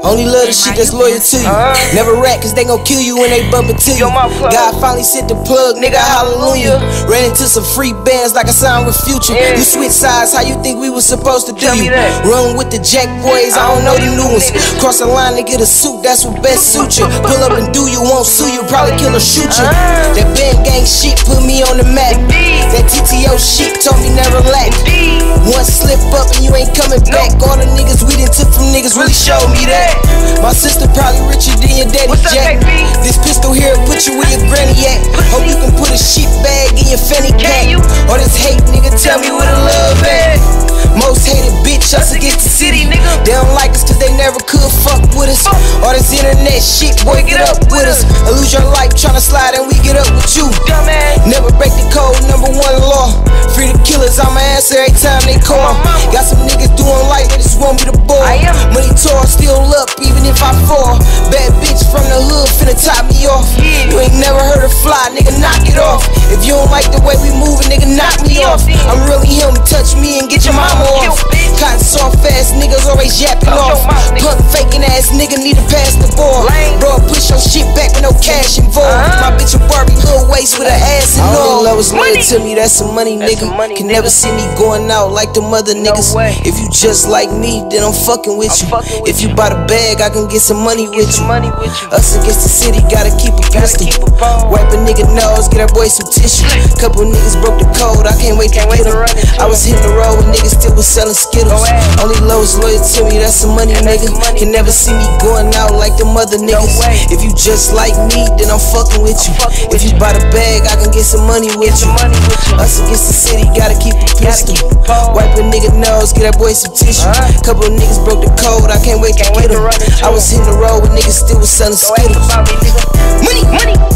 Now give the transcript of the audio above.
Only love the shit that's loyal to you. Never rat, cause they gon' kill you when they bump into you. God finally sent the plug, nigga, hallelujah. Ran into some free bands like I signed with Future. You switch sides, how you think we was supposed to do you? Run with the Jack boys, I don't know the new ones. Cross the line to get a suit, that's what best suit you. Pull up and do you, won't sue you, probably kill or shoot you. That band gang shit put me on the map. That TTO shit told me never lack. One slip up and you ain't coming back. All the niggas we done took from niggas really showed me that. My sister probably richer than your daddy Jack. This pistol here put you where your granny at. Hope you can put a shit bag in your fanny pack. All this hate, nigga, tell me where the love at. Most hated bitch, us against the city. They don't like us cause they never could fuck with us. All this internet shit, boy, get up with us. Or lose your life tryna slide and we get up with you. Never break the code, number one law. Free the killers, I'ma answer every time they call. Got some niggas doing life, they just want me to ball. Money tall, still up, even if I fall. Bad bitch from the hood, finna top me off. You ain't never heard of fly, nigga, knock it off. If you don't like the way we moving, nigga, knock me off. I'm really him, touch me and get your mama off. Cotton soft ass niggas always yapping off. Punk faking ass nigga need to pass the ball. Bro, push your shit back with no cash involved. My bitch a Barbie, little waist with her ass and all. Love is loyal to me, that's some money, nigga. Can never see me going out like them other niggas. If you just like me, then I'm fucking with you. If you buy the bag, I can get some money with you. Us against the city, gotta keep a pistol. Wipe a nigga nose, get that boy some tissue. Couple niggas broke the code, I can't wait to get them. I was hitting the road when niggas still was selling Skittles. Only low is loyal to me, that's some money, nigga. Can never see me going out like them other niggas. If you just like me, then I'm fucking with you. If you buy the bag, I can get some money with you. Us against the city, gotta keep a pistol. Wipe a nigga nose, get that boy some tissue. Couple niggas broke the code, I can't wait to get them. I was hitting the road when niggas still was selling Skittles. Money, money.